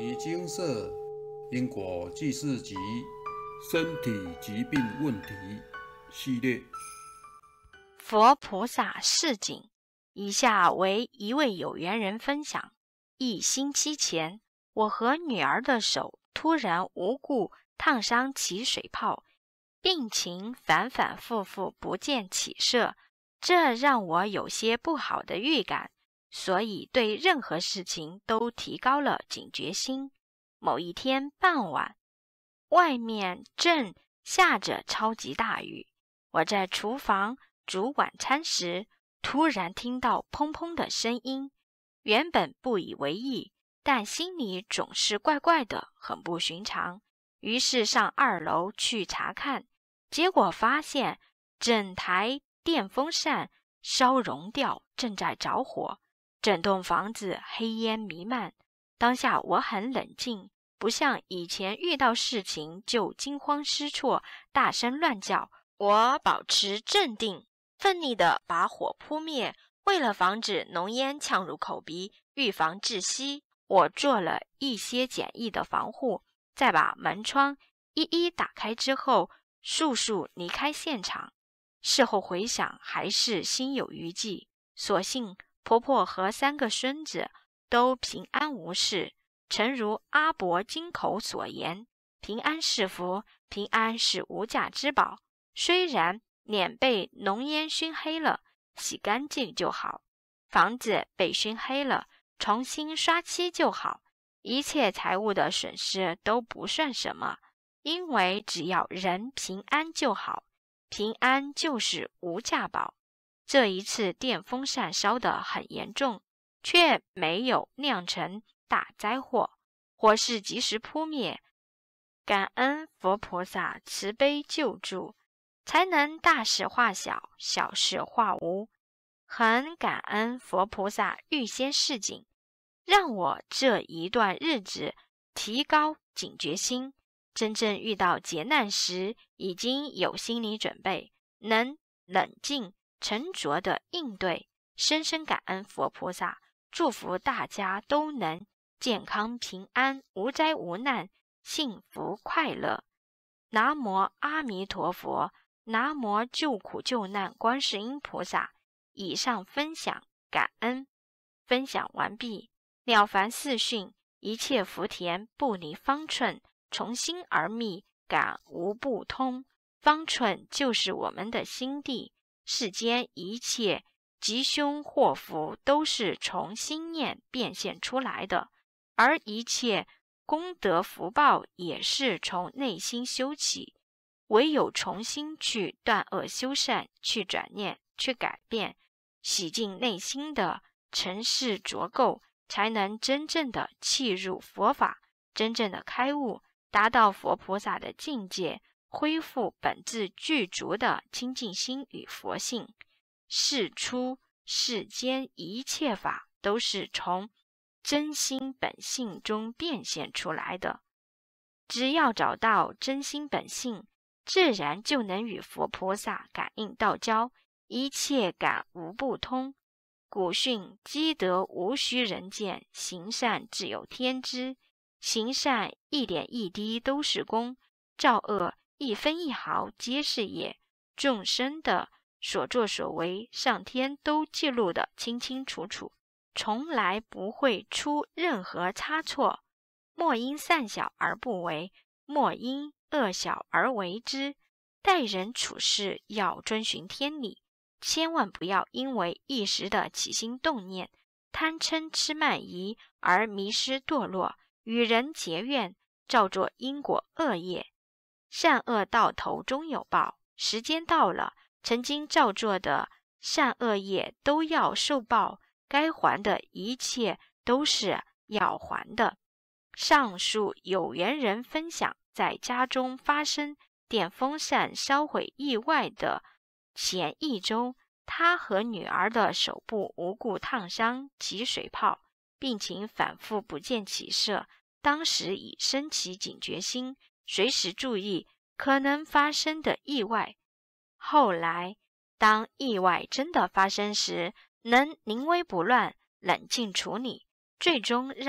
集精舍因果记事集身体疾病问题系列。 佛菩萨示警，以下为一位有缘人分享。1星期前，我和女儿的手突然无故烫伤起水泡，病情反反复复不见起色，这让我有些不好的预感，所以对任何事情都提高了警觉心。某一天傍晚，外面正下着超级大雨，我在厨房煮晚餐时，突然听到砰砰的声音。原本不以为意，但心里总是怪怪的，很不寻常。于是上2楼去查看，结果发现整台电风扇烧熔掉，正在着火，整栋房子黑烟弥漫。当下我很冷静，不像以前遇到事情就惊慌失措，大声乱叫。我保持镇定，奋力地把火扑灭。为了防止浓烟呛入口鼻，预防窒息，我做了一些简易的防护，再把门窗一一打开之后，速速离开现场。事后回想，还是心有余悸。所幸婆婆和3个孙子都平安无事。诚如阿伯金口所言，平安是福，平安是无价之宝。虽然脸被浓烟熏黑了，洗干净就好；房子被熏黑了，重新刷漆就好。一切财物的损失都不算什么，因为只要人平安就好，平安就是无价宝。这一次电风扇烧得很严重，却没有酿成大灾祸，火势及时扑灭。感恩佛菩萨慈悲救助，才能大事化小，小事化无。很感恩佛菩萨预先示警，让我这一段日子提高警觉心，真正遇到劫难时已经有心理准备，能冷静沉着地应对。深深感恩佛菩萨，祝福大家都能健康平安，无灾无难，幸福快乐。南无阿弥陀佛，南无救苦救难观世音菩萨。以上分享感恩。分享完毕。了凡四训，一切福田不离方寸，从心而觅，感无不通。方寸就是我们的心地，世间一切吉凶祸福都是从心念变现出来的，而一切功德福报也是从内心修起。唯有重新去断恶修善，去转念，去改变，洗净内心的尘世浊垢，才能真正的契入佛法，真正的开悟，达到佛菩萨的境界，恢复本自具足的清净心与佛性。世出世间一切法都是从真心本性中变现出来的，只要找到真心本性，自然就能与佛菩萨感应道交，一切感无不通。古训积德无需人见，行善自有天知。行善一点一滴都是功，造恶一分一毫皆是业。众生的所作所为，上天都记录得清清楚楚，从来不会出任何差错。莫因善小而不为，莫因恶小而为之。待人处事要遵循天理，千万不要因为一时的起心动念，贪嗔痴慢疑而迷失堕落，与人结怨，造作因果恶业。善恶到头终有报，时间到了，曾经造作的善恶业都要受报，该还的一切都是要还的。上述有缘人分享在家中发生电风扇烧毁意外的前1周，他和女儿的手部无故烫伤起水泡，病情反复不见起色，当时已升起警觉心，随时注意可能发生的意外。后来当意外真的发生时，能临危不乱，冷静处理，最终让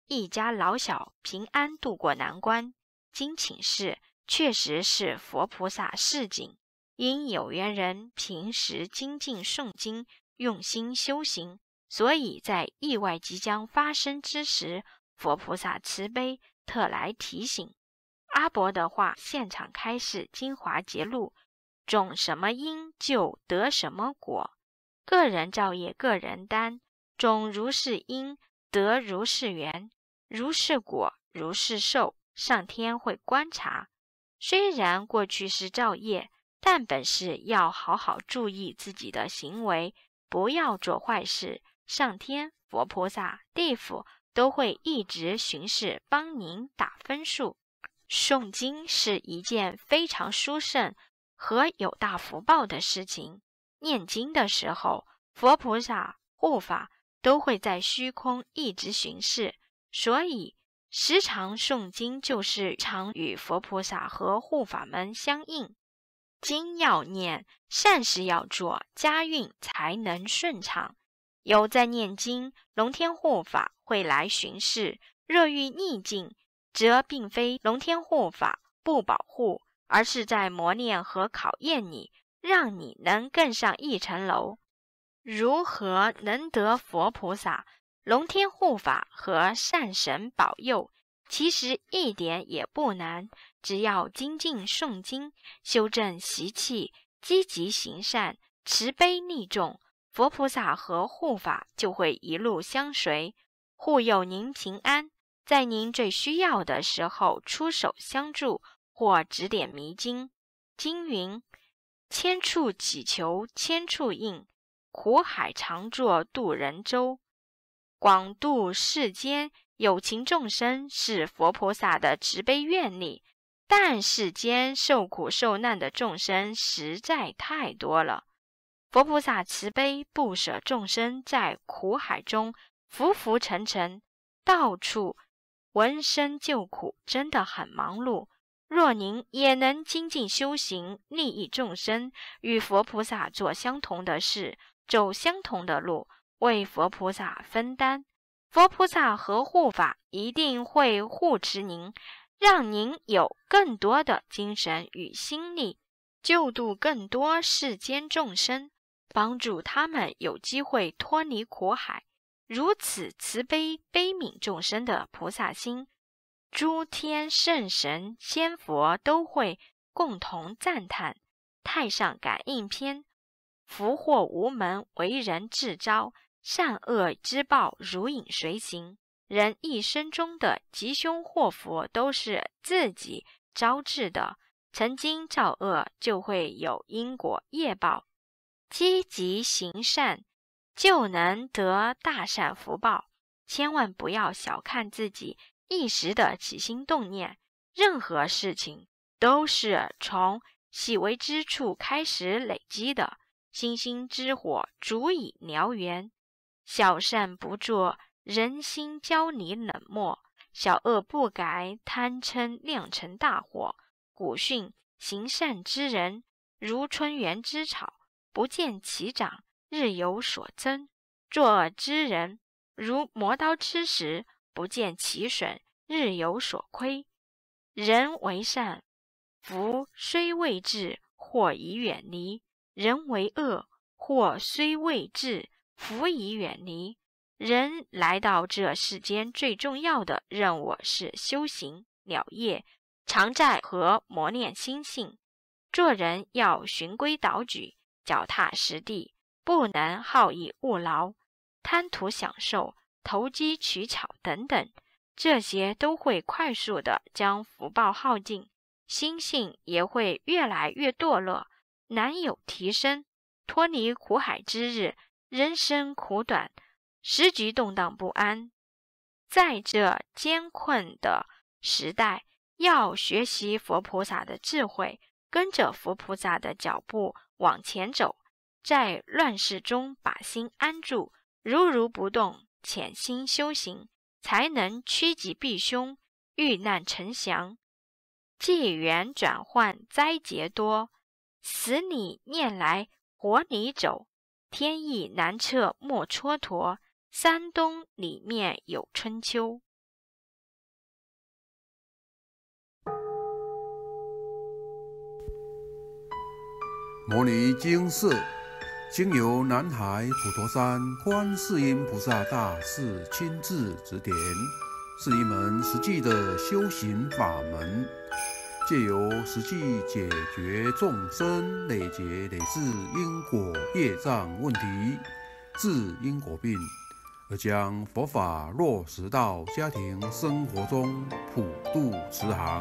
一家老小平安度过难关。今请示确实是佛菩萨示警，因有缘人平时精进诵经，用心修行，所以在意外即将发生之时，佛菩萨慈悲，特来提醒。阿伯的话现场开示精华节录，种什么因就得什么果，个人造业个人担，种如是因，得如是缘，如是果，如是受，上天会观察。虽然过去是造业，但本是要好好注意自己的行为，不要做坏事，上天、佛菩萨、地府都会一直巡视帮您打分数。诵经是一件非常殊胜和有大福报的事情。念经的时候，佛菩萨、护法都会在虚空一直巡视，所以时常诵经就是常与佛菩萨和护法们相应。经要念，善事要做，家运才能顺畅。有在念经，龙天护法会来巡视，若遇逆境，则并非龙天护法不保护，而是在磨练和考验你，让你能更上一层楼。如何能得佛菩萨、龙天护法和善神保佑？其实一点也不难，只要精进诵经，修正习气，积极行善，慈悲利众，佛菩萨和护法就会一路相随，护佑您平安，在您最需要的时候出手相助或指点迷津。经云：千处祈求千处应，苦海常作渡人舟。广度世间有情众生是佛菩萨的慈悲愿力，但世间受苦受难的众生实在太多了。佛菩萨慈悲不舍众生在苦海中浮浮沉沉，到处闻声救苦，真的很忙碌。若您也能精进修行，利益众生，与佛菩萨做相同的事，走相同的路，为佛菩萨分担，佛菩萨和护法一定会护持您，让您有更多的精神与心力，救度更多世间众生，帮助他们有机会脱离苦海。如此慈悲悲悯众生的菩萨心，诸天圣神仙佛都会共同赞叹。太上感应篇：福祸无门，为人自招，善恶之报如影随形。人一生中的吉凶祸福都是自己招致的，曾经造恶就会有因果业报，积极行善就能得大善福报。千万不要小看自己一时的起心动念，任何事情都是从细微之处开始累积的，星星之火足以燎原。小善不做，人心焦离冷漠；小恶不改，贪嗔酿成大祸。古训：行善之人，如春园之草，不见其长，日有所增；作恶之人，如磨刀之石，不见其损，日有所亏。人为善，福虽未至，祸已远离；人为恶，祸虽未至，福已远离。人来到这世间，最重要的任务是修行了业，常在和磨练心性。做人要循规蹈矩，脚踏实地，不能好逸恶劳，贪图享受，投机取巧等等，这些都会快速的将福报耗尽，心性也会越来越堕落，难有提升。脱离苦海之日，人生苦短，时局动荡不安。在这艰困的时代，要学习佛菩萨的智慧，跟着佛菩萨的脚步往前走，在乱世中把心安住，如如不动，潜心修行，才能趋吉避凶，遇难成祥。纪元转换，灾劫多，死里念来活里走，天意难测莫蹉跎，山东里面有春秋。 摩尼精舍经由南海普陀山观世音菩萨大士亲自指点，是一门实际的修行法门，借由实际解决众生累劫累世因果业障问题，治因果病，而将佛法落实到家庭生活中，普度慈航。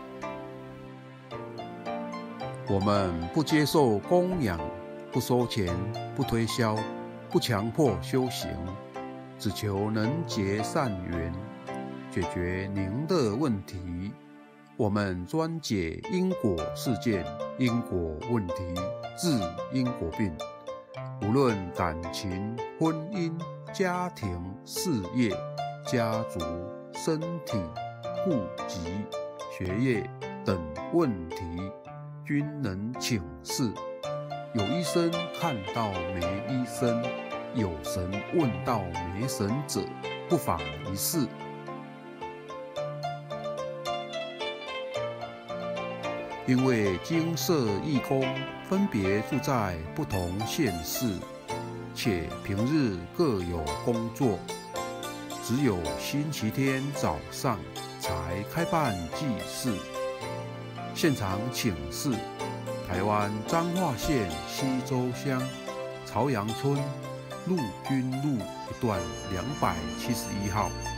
我们不接受供养，不收钱，不推销，不强迫修行，只求能结善缘，解决您的问题。我们专解因果事件、因果问题，治因果病。无论感情、婚姻、家庭、事业、家族、身体、户籍、学业等问题，均能请示。有医生看到没医生，有神问到没神者，不妨一试。因为精舍义工分别住在不同县市，且平日各有工作，只有星期天早上才开办祭祀。现场请示台湾彰化县溪州乡朝阳村陆军路一段271号。